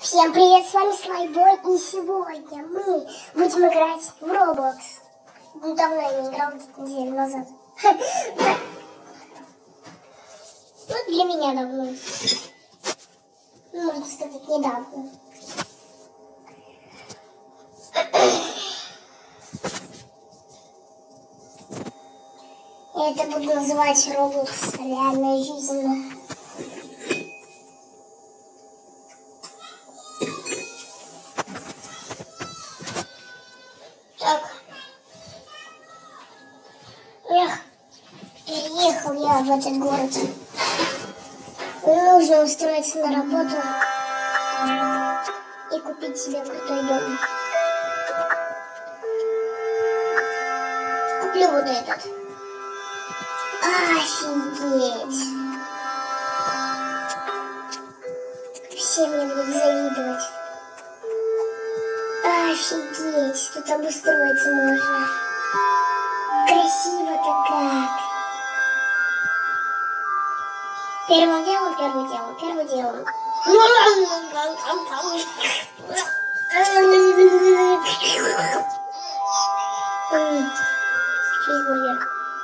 Всем привет, с вами Слайбой, и сегодня мы будем играть в Roblox. Давно я не играл, неделю назад. Ну, для меня давно. Можно сказать, недавно. Я это буду называть Roblox реальная жизнь. Так. Переехал я в этот город. Мне нужно устроиться на работу и купить себе крутой дом. Куплю вот этот. Офигеть! Все мне будут завидовать. Офигеть! Тут обустроиться можно. Красиво-то как! Первым делом. Чизбургер.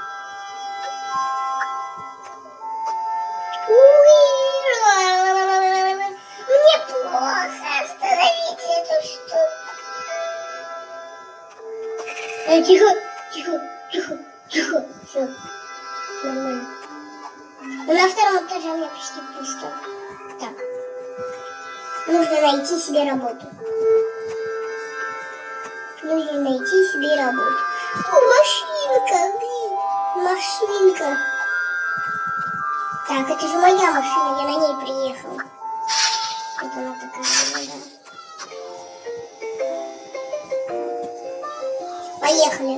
Мне плохо, остановите эту штуку. Тихо. Все, нормально. Но на втором этаже у меня почти пусто. Так. Нужно найти себе работу. О, машинка. Так, это же моя машина, я на ней приехал. Вот она такая, да. Поехали.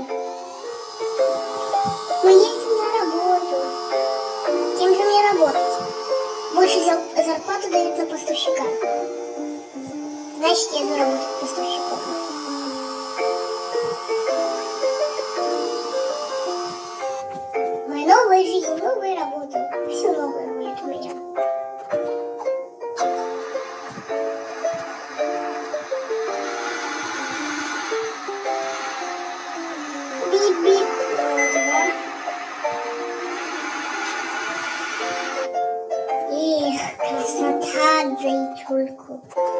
Мы едем на работу. Кем же мне работать? Больше зарплату дают на поставщика. Значит, я еду работать поставщиком. Моя новая жизнь, новая работа. Все новое будет у меня. Бип-бип. Эх, красота, зайчульку.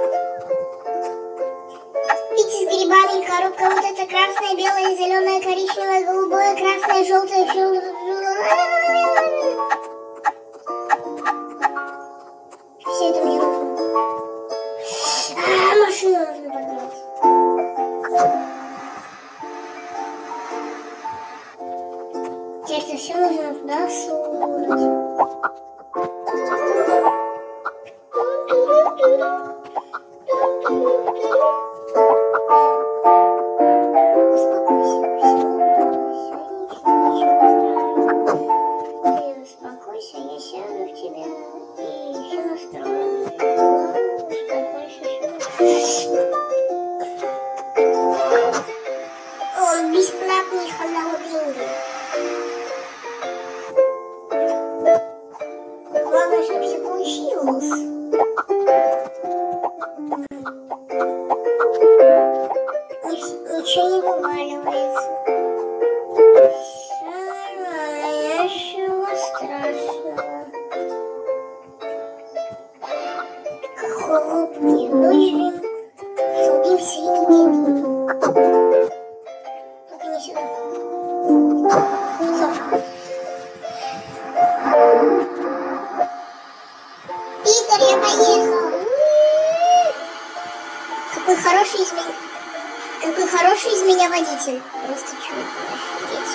Пицца с грибами, коробка вот эта красная, белая, зеленая, коричневая, голубая, красная, желтая, все это мне нужно. Машину нужно погнать. Теперь это все нужно туда сунуть. Успокойся, я сяду в тебя и все настрою. Он бесплатный халал деньги. Главное, чтобы все получилось. Ничего не вываливается. Ничего страшного. Как хлопки. Ночью солдим свиньи. Только не сюда. Все. Питер, я поехал. Какой хороший из меня водитель. Просто чудо. Офигеть.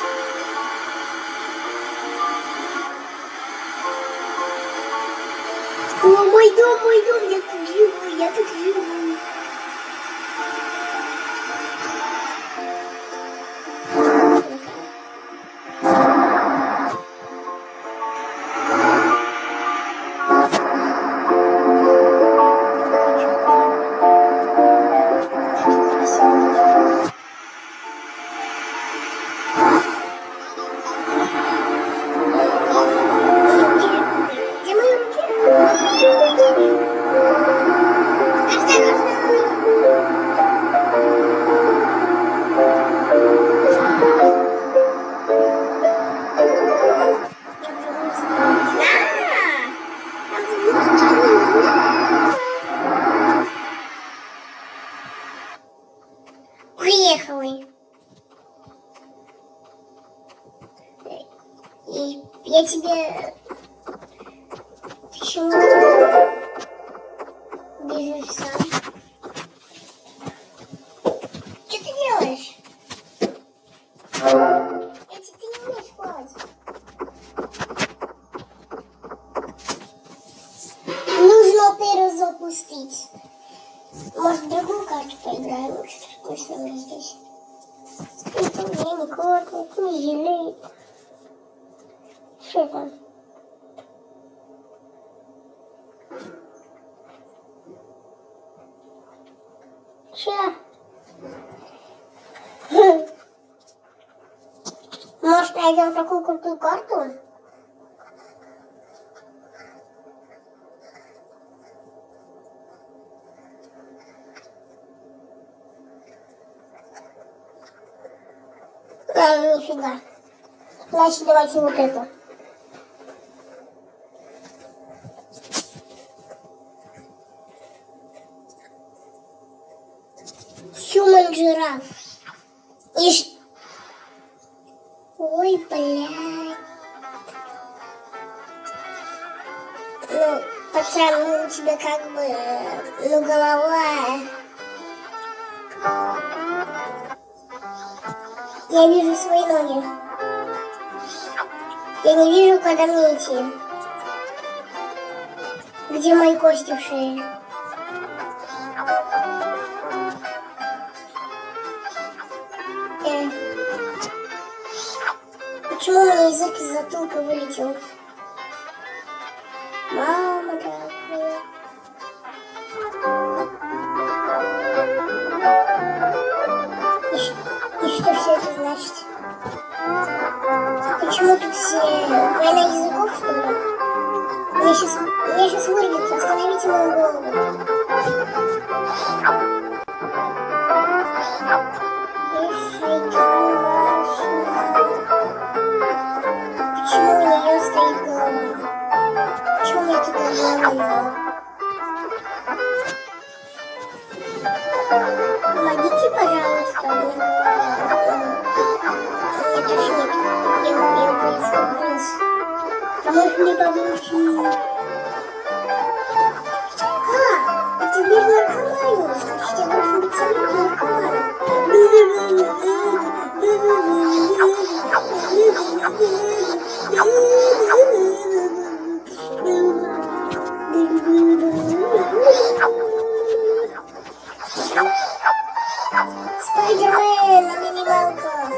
О, мой дом, я тут живу. Где мои руки? бежишь сам. Что ты делаешь? Эти ты не умеешь плавать. Нужно перезапустить. Может, в другую карту поиграем? Что-то вкусное здесь. Это не карту, не жалеет. Что там? Че? Может, найдем такую крутую карту? Нифига. Значит, давайте вот эту. Human жираф. Ой, блядь. Ну, пацан, ну у тебя как бы, ну, голова. Я вижу свои ноги. Я не вижу, куда мне идти. Где мои кости в шее? Почему у меня язык из затылка вылетел? Мама дорогая. И что все это значит? Почему тут все война языков, что ли? Меня сейчас вырвет, остановите мою голову. Почему у нее стоит голова? Почему у меня тут голова? Помогите, пожалуйста, у меня тошнит. Я вниз. Поможешь мне помочь? Это мир наркомании. Значит, я должен быть самим наркоманом. Спайдермен на минималках.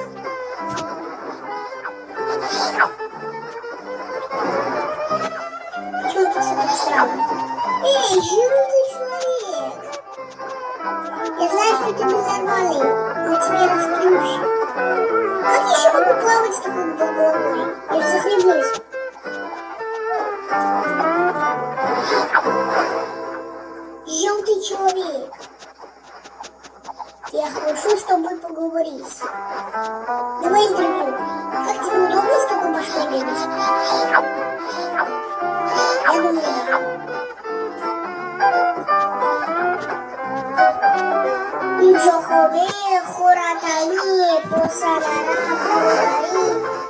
Почему тут все так странно? Эй, желтый человек! Я знаю, что ты ненормальный, но тебе расплюсь. Как я еще могу плавать с такой головой? Я же захлебнусь. Желтый человек. Я хочу с тобой поговорить. Давай интервью. Как тебе удобно с такой башкой бегать? Я думаю, да. Ничохове, хоратани, посадара, хорари.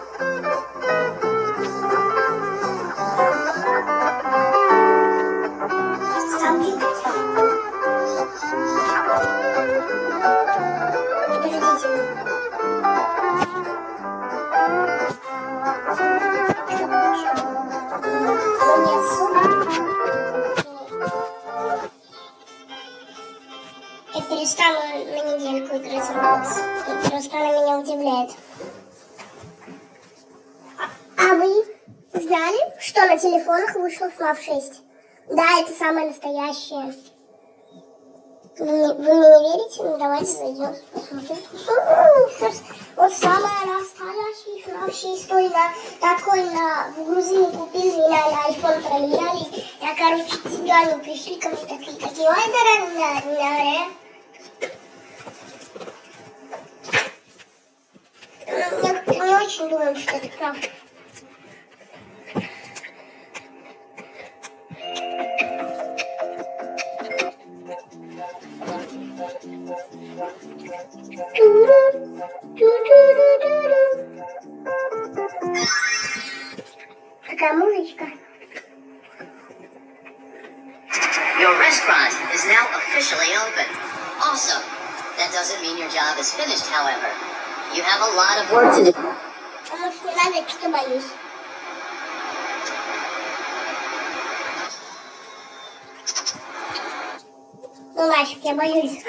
Я перестану на недельку играть в Roblox. Это просто меня удивляет. А вы знали, что на телефонах вышло FNAF 6? Да, это самое настоящее. Вы мне не верите? Ну, давайте зайдем, посмотрим. Вот самое настоящее FNAF 6 такой в Грузии купили, меня на iPhone проверяли. Я, короче, цыгане пришли ко мне такие, ой, дорогая. Некоторые не очень думают, что это правда. Такая музычка. Your restaurant restaurant is now officially open. Awesome. That doesn't mean your job is finished, however. You have a lot of work to do. Может, не надо, я что-то боюсь. Ну, нафиг, я боюсь.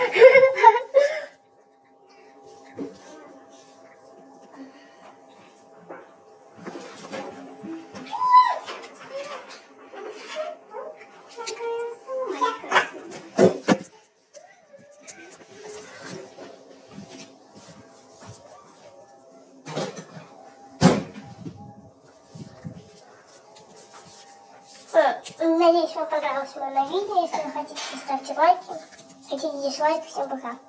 Надеюсь, вам понравилось мое видео. Если вы хотите, ставьте лайки. Хотите дизлайк. Всем пока.